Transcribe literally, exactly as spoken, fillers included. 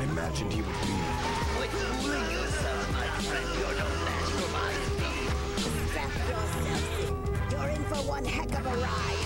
I imagined he would be. Quit fooling yourself, my friend. You're no match for my speed. Strap yourselves in. You're in for one heck of a ride.